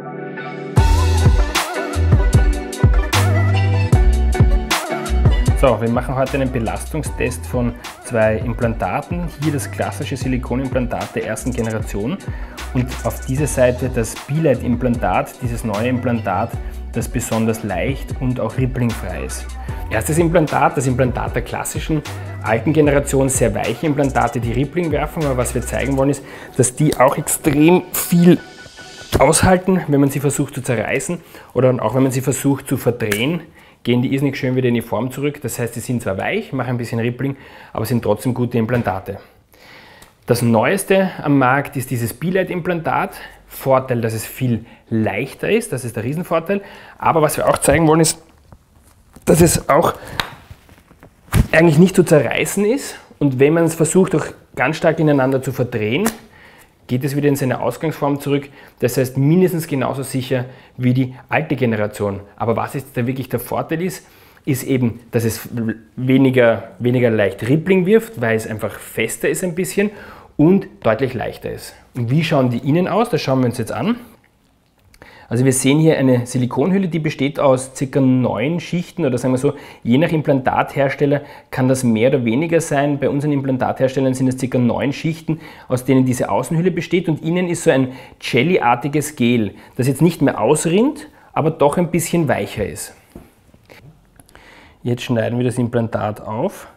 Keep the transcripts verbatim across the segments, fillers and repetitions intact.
So, wir machen heute einen Belastungstest von zwei Implantaten. Hier das klassische Silikonimplantat der ersten Generation und auf dieser Seite das Be-Lite-Implantat, dieses neue Implantat, das besonders leicht und auch ripplingfrei ist. Erstes Implantat, das Implantat der klassischen alten Generation, sehr weiche Implantate, die Rippling werfen, aber was wir zeigen wollen ist, dass die auch extrem viel aushalten, wenn man sie versucht zu zerreißen oder auch wenn man sie versucht zu verdrehen, gehen die irrsinnig schön wieder in die Form zurück. Das heißt, sie sind zwar weich, machen ein bisschen Rippling, aber sind trotzdem gute Implantate. Das Neueste am Markt ist dieses Be-Lite-Implantat. Vorteil, dass es viel leichter ist, das ist der Riesenvorteil. Aber was wir auch zeigen wollen ist, dass es auch eigentlich nicht zu zerreißen ist. Und wenn man es versucht, auch ganz stark ineinander zu verdrehen, geht es wieder in seine Ausgangsform zurück. Das heißt, mindestens genauso sicher wie die alte Generation. Aber was jetzt da wirklich der Vorteil ist, ist eben, dass es weniger, weniger leicht Rippling wirft, weil es einfach fester ist ein bisschen und deutlich leichter ist. Und wie schauen die innen aus? Das schauen wir uns jetzt an. Also wir sehen hier eine Silikonhülle, die besteht aus ca. neun Schichten oder sagen wir so, je nach Implantathersteller kann das mehr oder weniger sein. Bei unseren Implantatherstellern sind es ca. neun Schichten, aus denen diese Außenhülle besteht und innen ist so ein Jelly-artiges Gel, das jetzt nicht mehr ausrinnt, aber doch ein bisschen weicher ist. Jetzt schneiden wir das Implantat auf.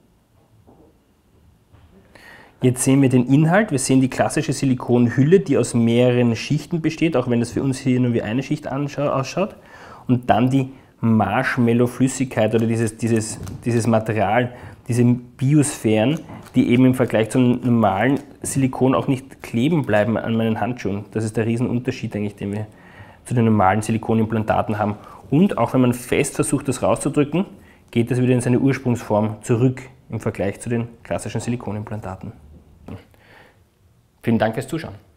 Jetzt sehen wir den Inhalt, wir sehen die klassische Silikonhülle, die aus mehreren Schichten besteht, auch wenn das für uns hier nur wie eine Schicht ausschaut. Und dann die Marshmallow-Flüssigkeit oder dieses, dieses, dieses Material, diese Biosphären, die eben im Vergleich zum normalen Silikon auch nicht kleben bleiben an meinen Handschuhen. Das ist der Riesenunterschied eigentlich, den wir zu den normalen Silikonimplantaten haben. Und auch wenn man fest versucht, das rauszudrücken, geht das wieder in seine Ursprungsform zurück im Vergleich zu den klassischen Silikonimplantaten. Vielen Dank fürs Zuschauen.